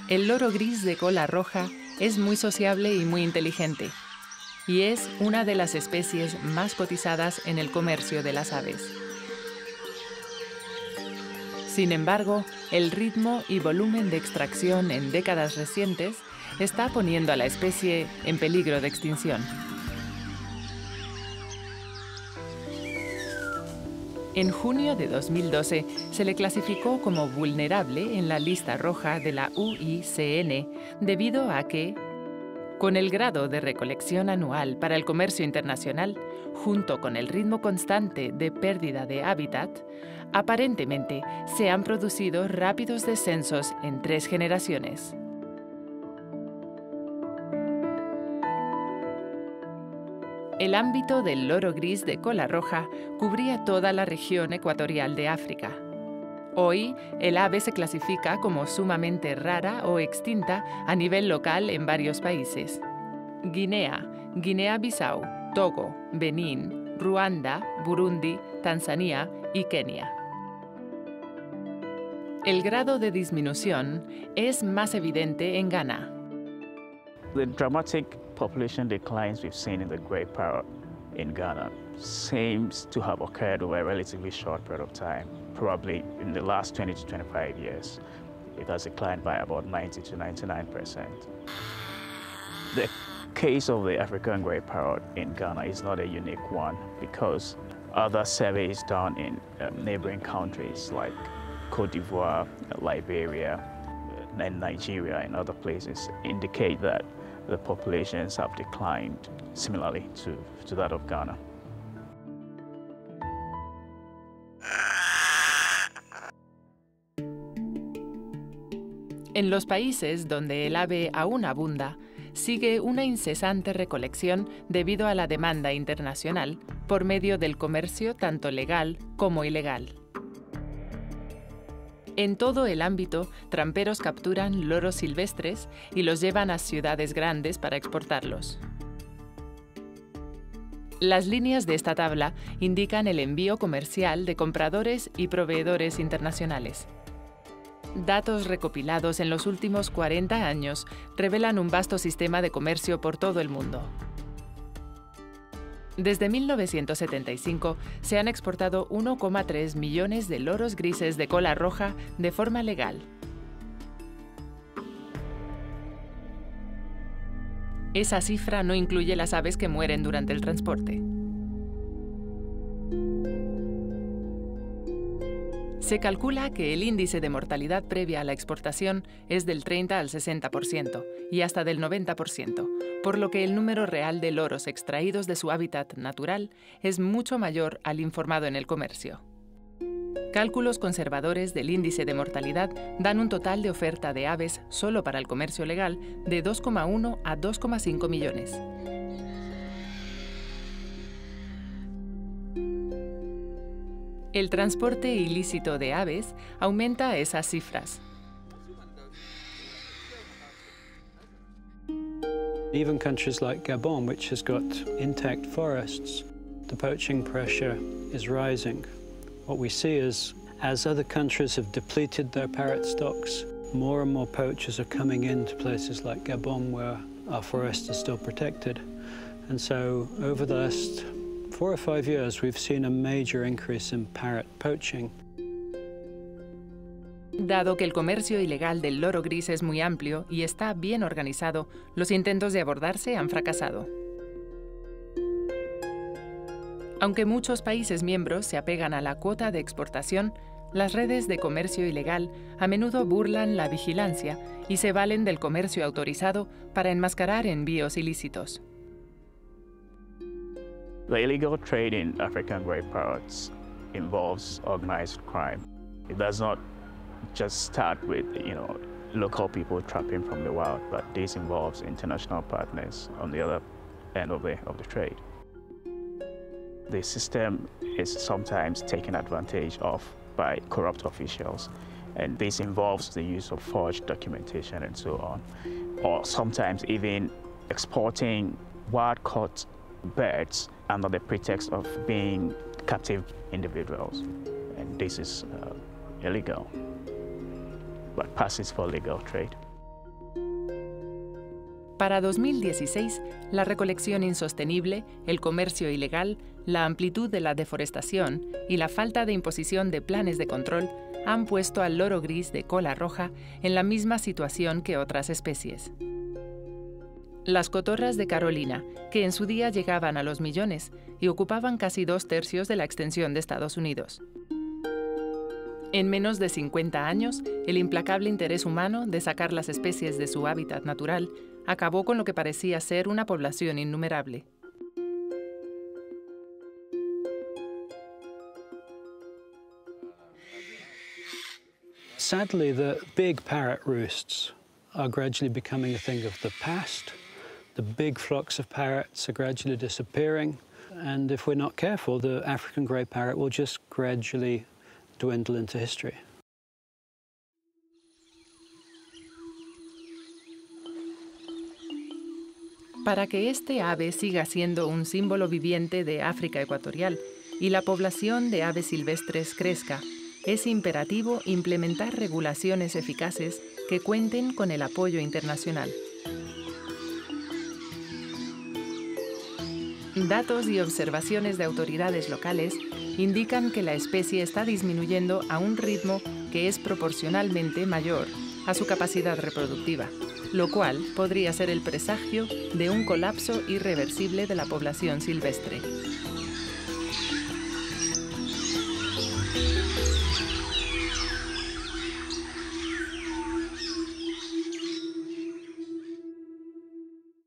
El loro gris de cola roja es muy sociable y muy inteligente, y es una de las especies más cotizadas en el comercio de las aves. Sin embargo, el ritmo y volumen de extracción en décadas recientes está poniendo a la especie en peligro de extinción. En junio de 2012 se le clasificó como vulnerable en la lista roja de la UICN debido a que, con el grado de recolección anual para el comercio internacional, junto con el ritmo constante de pérdida de hábitat, aparentemente se han producido rápidos descensos en 3 generaciones. El ámbito del loro gris de cola roja cubría toda la región ecuatorial de África. Hoy, el ave se clasifica como sumamente rara o extinta a nivel local en varios países: Guinea, Guinea-Bissau, Togo, Benín, Ruanda, Burundi, Tanzania y Kenia. El grado de disminución es más evidente en Ghana. The dramatic population declines we've seen in the grey parrot in Ghana seems to have occurred over a relatively short period of time, probably in the last 20 to 25 years. It has declined by about 90 to 99%. The case of the African grey parrot in Ghana is not a unique one, because other surveys done in neighboring countries like Cote d'Ivoire, Liberia, and Nigeria and other places indicate that the populations have declined similarly to that of Ghana. En los países donde el ave aún abunda, sigue una incesante recolección debido a la demanda internacional por medio del comercio tanto legal como ilegal. En todo el ámbito, tramperos capturan loros silvestres y los llevan a ciudades grandes para exportarlos. Las líneas de esta tabla indican el envío comercial de compradores y proveedores internacionales. Datos recopilados en los últimos 40 años revelan un vasto sistema de comercio por todo el mundo. Desde 1975 se han exportado 1,3 millones de loros grises de cola roja de forma legal. Esa cifra no incluye las aves que mueren durante el transporte. Se calcula que el índice de mortalidad previa a la exportación es del 30 al 60% y hasta del 90%, por lo que el número real de loros extraídos de su hábitat natural es mucho mayor al informado en el comercio. Cálculos conservadores del índice de mortalidad dan un total de oferta de aves solo para el comercio legal de 2,1 a 2,5 millones. El transporte ilícito de aves aumenta esas cifras. Even countries like Gabon, which has got intact forests, the poaching pressure is rising. What we see is, as other countries have depleted their parrot stocks, more and more poachers are coming into places like Gabon, where our forest is still protected. And so, over the last 4 or 5 years, we've seen a major increase in parrot poaching. Dado que el comercio ilegal del loro gris es muy amplio y está bien organizado, los intentos de abordarse han fracasado. Aunque muchos países miembros se apegan a la cuota de exportación, las redes de comercio ilegal a menudo burlan la vigilancia y se valen del comercio autorizado para enmascarar envíos ilícitos. The illegal trade in African grey parrots involves organized crime. It does not just start with, local people trapping from the wild, but this involves international partners on the other end of the trade. The system is sometimes taken advantage of by corrupt officials, and this involves the use of forged documentation and so on, or sometimes even exporting wild-caught birds under the pretext of being captive individuals, and this is illegal, but passes for legal trade. Para 2016, la recolección insostenible, el comercio ilegal, la amplitud de la deforestación y la falta de imposición de planes de control han puesto al loro gris de cola roja en la misma situación que otras especies. Las cotorras de Carolina, que en su día llegaban a los millones y ocupaban casi 2/3 de la extensión de Estados Unidos. En menos de 50 años, el implacable interés humano de sacar las especies de su hábitat natural acabó con lo que parecía ser una población innumerable. Sadly, the big parrot roosts are gradually becoming a thing of the past. The big flocks of parrots are gradually disappearing, and if we're not careful, the African grey parrot will just gradually dwindle into history. Para que este ave siga siendo un símbolo viviente de África ecuatorial y la población de aves silvestres crezca, es imperativo implementar regulaciones eficaces que cuenten con el apoyo internacional. Datos y observaciones de autoridades locales indican que la especie está disminuyendo a un ritmo que es proporcionalmente mayor a su capacidad reproductiva, lo cual podría ser el presagio de un colapso irreversible de la población silvestre.